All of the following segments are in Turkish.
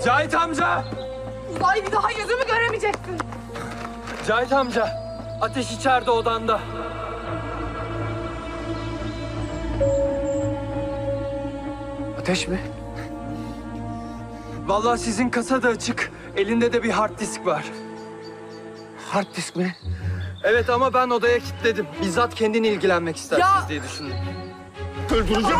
Cahit amca! Uzay, bir daha yüzümü göremeyeceksin. Cahit amca, Ateş içeride odanda. Ateş mi? Vallahi sizin kasa da açık. Elinde de bir hard disk var. Hard disk mi? Evet ama ben odaya kilitledim. Bizzat kendin ilgilenmek istersiniz Ya! diye düşündüm. Öldüreceğim.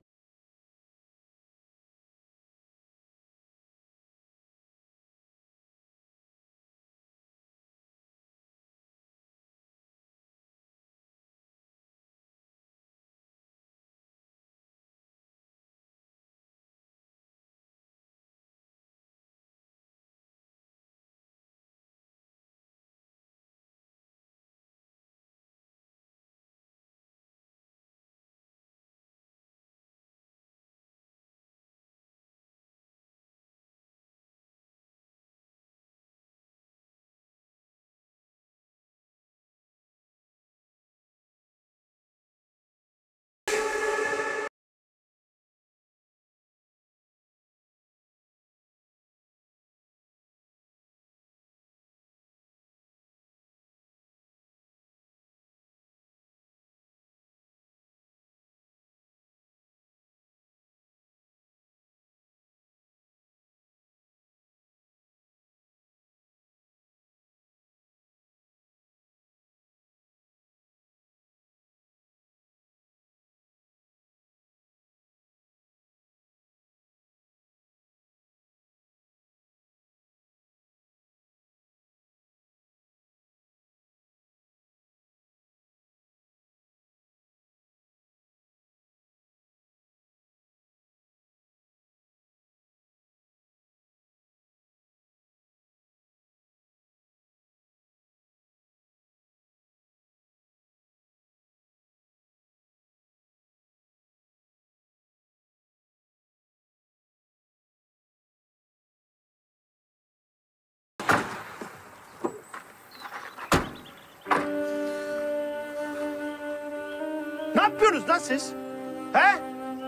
Ne yapıyorsunuz lan siz? He?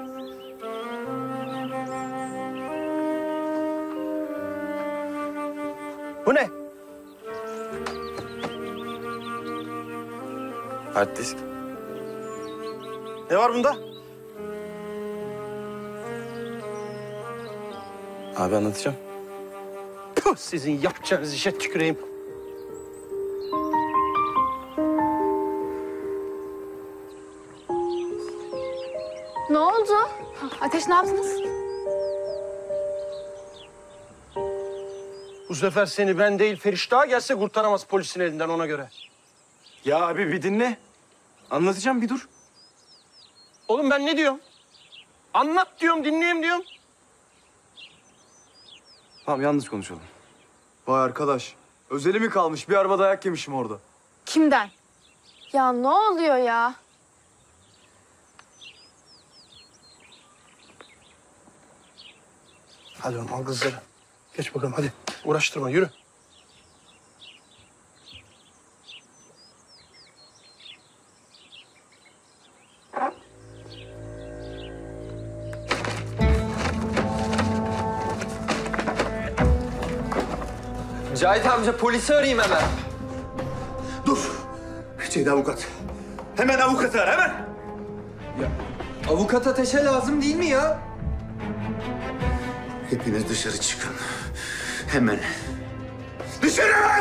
Bu ne? Hard disk. Ne var bunda? Abi anlatacağım. Puh, sizin yapacağınız işe tüküreyim. Ne oldu? Ateş, ne yaptınız? Bu sefer seni ben değil Feriştah gelse kurtaramaz polisin elinden, ona göre. Ya abi bir dinle. Anlatacağım, bir dur. Oğlum ben ne diyorum? Anlat diyorum, dinleyeyim diyorum. Tamam, yalnız konuşalım. Vay arkadaş. Özeli mi kalmış? Bir araba dayak yemişim orada. Kimden? Ya ne oluyor ya? Hadi oğlum al kızları. Geç bakalım hadi. Uğraştırma, yürü. Cahit amca, polisi arayayım hemen. Dur. Ceyda avukat. Hemen avukatı ara, hemen. Ya, avukat Ateş'e lazım değil mi ya? Hepiniz dışarı çıkın. Hemen. Dışarı!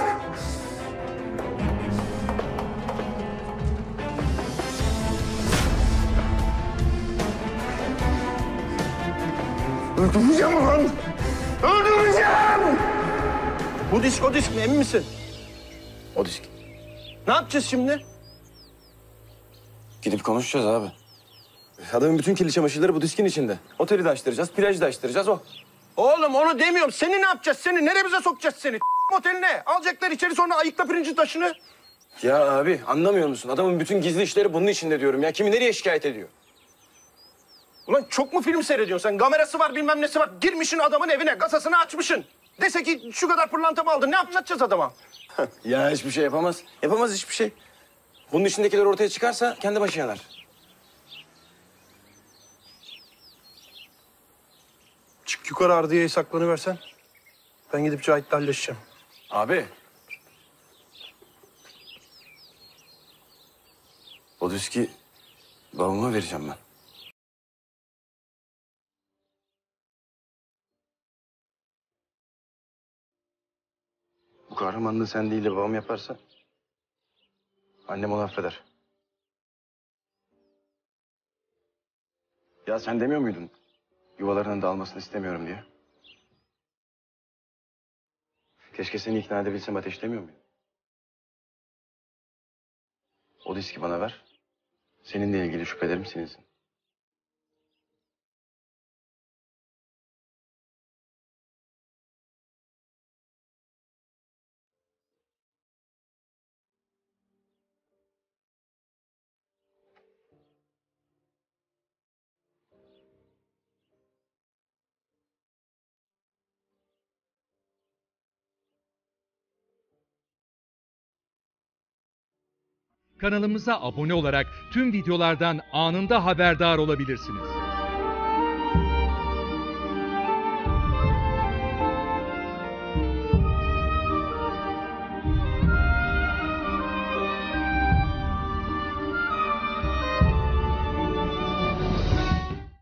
Öldüreceğim ulan! Öldüreceğim! Bu disk o disk mi, emin misin? O disk. Ne yapacağız şimdi? Gidip konuşacağız abi. Adamın bütün kirli çamaşırları bu diskin içinde. Oteli de açtıracağız, plajı da açtıracağız o. Oğlum onu demiyorum. Seni ne yapacağız? Seni neremize sokacağız seni? Oteline. Alacaklar içeri, sonra ayıkla pirinci taşını. Ya abi anlamıyor musun? Adamın bütün gizli işleri bunun içinde diyorum ya. Kimi nereye şikayet ediyor? Ulan çok mu film seyrediyorsun sen? Kamerası var, bilmem nesi var. Girmişsin adamın evine, kasasını açmışsın. Dese ki şu kadar pırlanta mı aldın? Ne anlatacağız adama? Ya hiçbir şey yapamaz. Yapamaz hiçbir şey. Bunun içindekiler ortaya çıkarsa kendi başı yanar. Çık yukarı ardiyeye saklanıversen. Ben gidip Cahit'le halledeceğim. Abi. O diski babama vereceğim ben. Bu kahramanlığı sen değil de babam yaparsa annem onu affeder. Ya sen demiyor muydun yuvalarının dağılmasını istemiyorum diye? Keşke seni ikna edebilsem Ateş demiyor muydun? O diski bana ver. Seninle ilgili şüphelerim silinsin. Kanalımıza abone olarak tüm videolardan anında haberdar olabilirsiniz.